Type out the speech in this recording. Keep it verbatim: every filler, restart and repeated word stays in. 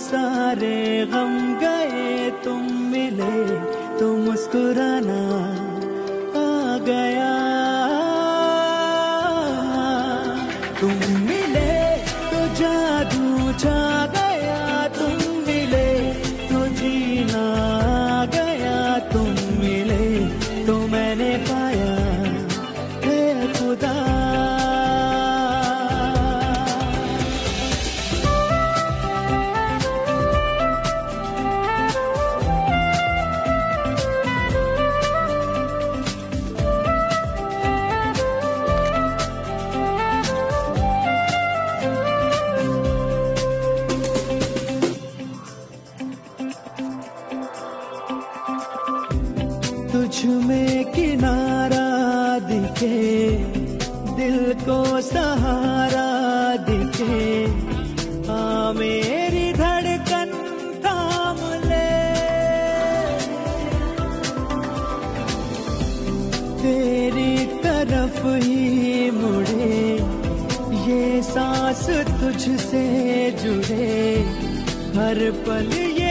सारे गम गए, तुम मिले तो मुस्कुराना आ गया। तुम मिले तो जादू छा गया, तुम मिले तो जीना आ गया, तुम मिले तो मैंने पाया है खुदा। तुझ में किनारा दिखे, दिल को सहारा दिखे, आ मेरी धड़कन थाम ले। तेरी तरफ ही मुड़े ये सांस, तुझसे जुड़े हर पल ये